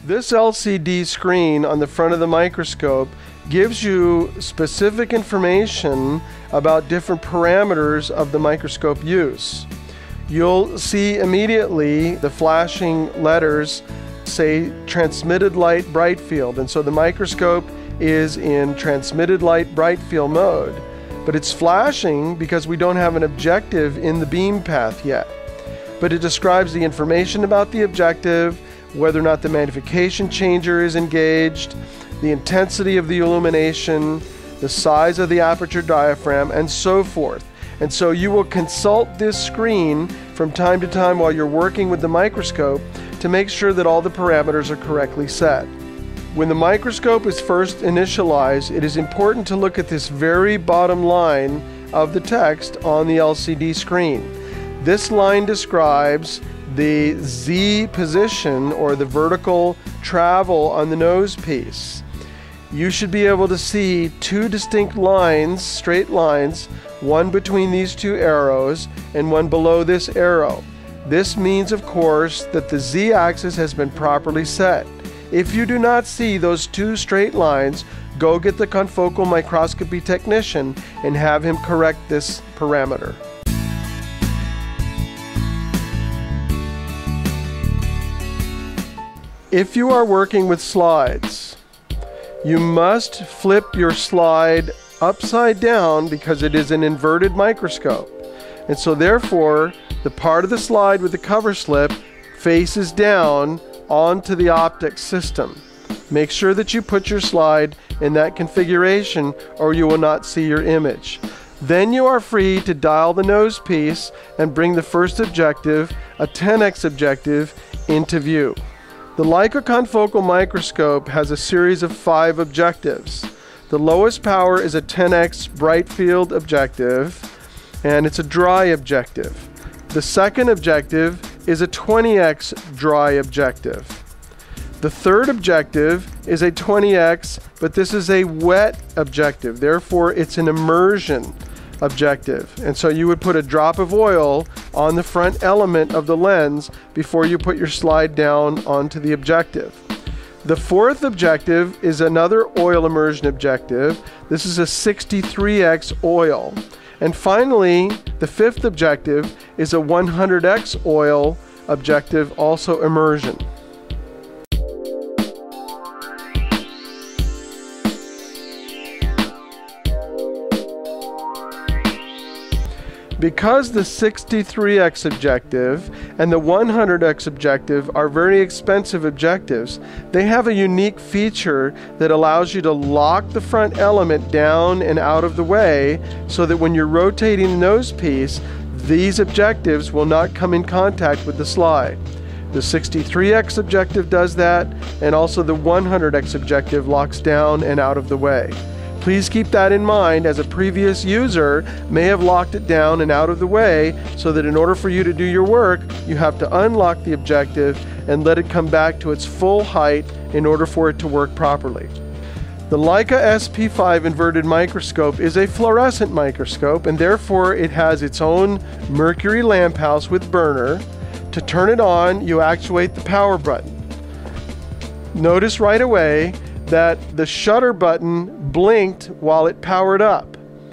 This LCD screen on the front of the microscope gives you specific information about different parameters of the microscope use. You'll see immediately the flashing letters say transmitted light bright field, and so the microscope is in transmitted light bright field mode, but it's flashing because we don't have an objective in the beam path yet. But it describes the information about the objective, whether or not the magnification changer is engaged, the intensity of the illumination, the size of the aperture diaphragm, and so forth. And so you will consult this screen from time to time while you're working with the microscope to make sure that all the parameters are correctly set. When the microscope is first initialized, it is important to look at this very bottom line of the text on the LCD screen. This line describes the Z position, or the vertical travel on the nose piece. You should be able to see two distinct lines, straight lines, one between these two arrows and one below this arrow. This means, of course, that the Z-axis has been properly set. If you do not see those two straight lines, go get the confocal microscopy technician and have him correct this parameter. If you are working with slides, you must flip your slide upside down because it is an inverted microscope. And so therefore, the part of the slide with the cover slip faces down onto the optic system. Make sure that you put your slide in that configuration or you will not see your image. Then you are free to dial the nose piece and bring the first objective, a 10x objective, into view. The Leica confocal microscope has a series of 5 objectives. The lowest power is a 10x bright field objective, and it's a dry objective. The second objective is a 20x dry objective. The third objective is a 20x, but this is a wet objective. Therefore, it's an immersion objective. And so you would put a drop of oil on the front element of the lens before you put your slide down onto the objective. The fourth objective is another oil immersion objective. This is a 63x oil. And finally, the fifth objective is a 100x oil objective, also immersion. Because the 63x objective and the 100x objective are very expensive objectives, they have a unique feature that allows you to lock the front element down and out of the way so that when you're rotating the nose piece, these objectives will not come in contact with the slide. The 63x objective does that, and also the 100x objective locks down and out of the way. Please keep that in mind, as a previous user may have locked it down and out of the way, so that in order for you to do your work, you have to unlock the objective and let it come back to its full height in order for it to work properly. The Leica SP5 inverted microscope is a fluorescent microscope, and therefore it has its own mercury lamp house with burner. To turn it on, you actuate the power button. Notice right away that the shutter button blinked while it powered up.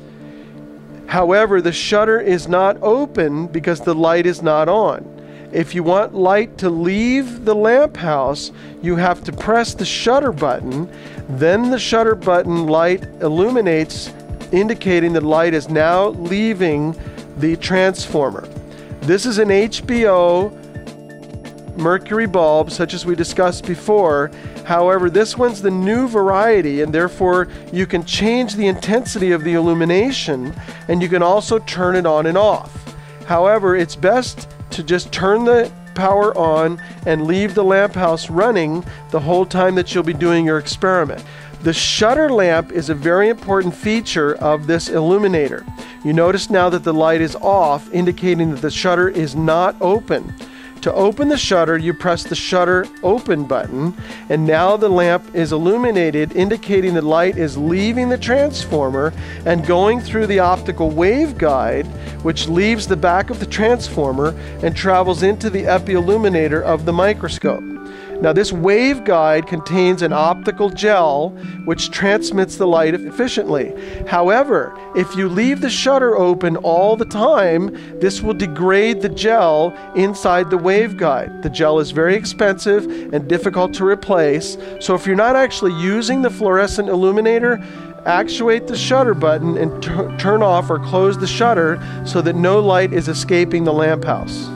However, the shutter is not open because the light is not on. If you want light to leave the lamp house, you have to press the shutter button. Then the shutter button light illuminates, indicating that light is now leaving the transformer. This is an HBO mercury bulb, such as we discussed before. However, this one's the new variety, and therefore you can change the intensity of the illumination, and you can also turn it on and off. However, it's best to just turn the power on and leave the lamp house running the whole time that you'll be doing your experiment. The shutter lamp is a very important feature of this illuminator. You notice now that the light is off, indicating that the shutter is not open. To open the shutter, you press the shutter open button, and now the lamp is illuminated, indicating the light is leaving the transformer and going through the optical waveguide, which leaves the back of the transformer and travels into the epi-illuminator of the microscope. Now this waveguide contains an optical gel which transmits the light efficiently. However, if you leave the shutter open all the time, this will degrade the gel inside the waveguide. The gel is very expensive and difficult to replace, so if you're not actually using the fluorescent illuminator, actuate the shutter button and turn off or close the shutter so that no light is escaping the lamp house.